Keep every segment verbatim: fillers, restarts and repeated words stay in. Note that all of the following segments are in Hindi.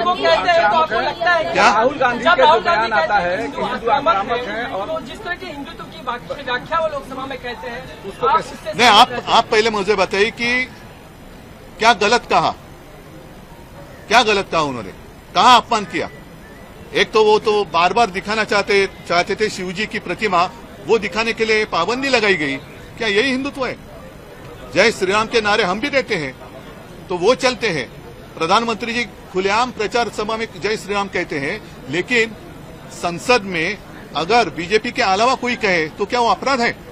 वो कहते हैं तो आपको लगता है क्या राहुल गांधी का जो बयान आता है कि हिंदू आक्रामक है और तो जिस तरह की हिंदुत्व की व्याख्या वो लोकसभा में कहते हैं उसको नहीं, आप आप पहले मुझे बताइए कि क्या गलत कहा, क्या गलत कहा उन्होंने, कहाँ अपमान किया? एक तो वो तो बार बार दिखाना चाहते चाहते थे शिवजी की प्रतिमा, वो दिखाने के लिए पाबंदी लगाई गई। क्या यही हिंदुत्व है? जय श्री राम के नारे हम भी देते हैं तो वो चलते हैं, प्रधानमंत्री जी खुलेआम प्रचार सभा में जय श्री राम कहते हैं, लेकिन संसद में अगर बीजेपी के अलावा कोई कहे तो क्या वो अपराध है?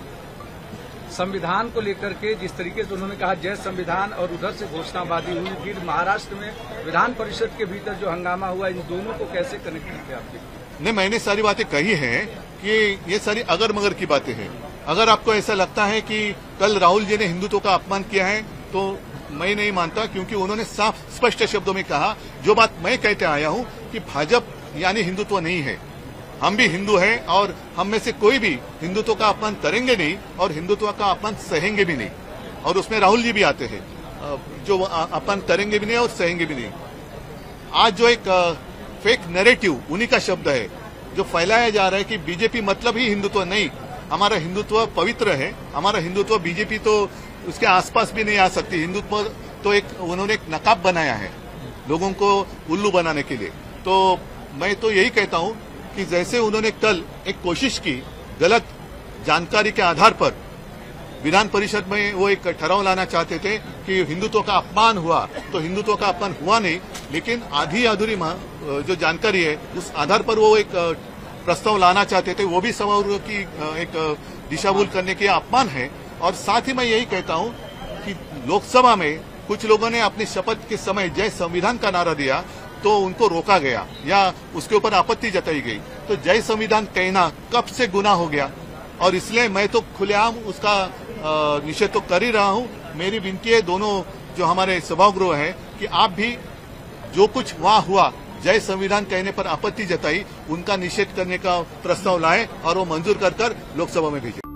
संविधान को लेकर के जिस तरीके से उन्होंने कहा जय संविधान और उधर से घोषणाबाजी हुई, फिर महाराष्ट्र में विधान परिषद के भीतर जो हंगामा हुआ, इन दोनों को कैसे कनेक्ट करते हैं आपके? नहीं, मैंने सारी बातें कही हैं कि ये सारी अगर मगर की बातें हैं। अगर आपको ऐसा लगता है कि कल राहुल जी ने हिंदुत्व का अपमान किया है तो मैं नहीं मानता, क्योंकि उन्होंने साफ स्पष्ट शब्दों में कहा जो बात मैं कहते आया हूं कि भाजपा यानी हिंदुत्व नहीं है। हम भी हिंदू हैं और हम में से कोई भी हिंदुत्व का अपमान करेंगे नहीं और हिंदुत्व का अपमान सहेंगे भी नहीं, और उसमें राहुल जी भी आते हैं जो अपमान करेंगे भी नहीं और सहेंगे भी नहीं। आज जो एक फेक नैरेटिव उन्हीं का शब्द है जो फैलाया जा रहा है कि बीजेपी मतलब ही हिंदुत्व नहीं, हमारा हिंदुत्व पवित्र है, हमारा हिंदुत्व बीजेपी तो उसके आसपास भी नहीं आ सकती। हिंदुत्व तो एक उन्होंने एक नकाब बनाया है लोगों को उल्लू बनाने के लिए। तो मैं तो यही कहता हूं कि जैसे उन्होंने कल एक कोशिश की गलत जानकारी के आधार पर विधान परिषद में वो एक ठहराव लाना चाहते थे कि हिंदुत्व का अपमान हुआ, तो हिंदुत्व का अपमान हुआ नहीं, लेकिन आधी अधूरी जो जानकारी है उस आधार पर वो एक प्रस्ताव लाना चाहते थे, वो भी समारोह की एक दिशा भूल करने के अपमान है। और साथ ही मैं यही कहता हूं कि लोकसभा में कुछ लोगों ने अपनी शपथ के समय जय संविधान का नारा दिया तो उनको रोका गया या उसके ऊपर आपत्ति जताई गई। तो जय संविधान कहना कब से गुनाह हो गया, और इसलिए मैं तो खुलेआम उसका निषेध तो कर ही रहा हूं। मेरी विनती है दोनों जो हमारे सभागृह है कि आप भी जो कुछ वहां हुआ जय संविधान कहने पर आपत्ति जताई, उनका निषेध करने का प्रस्ताव लाएं और वो मंजूर कर कर लोकसभा में भेजें।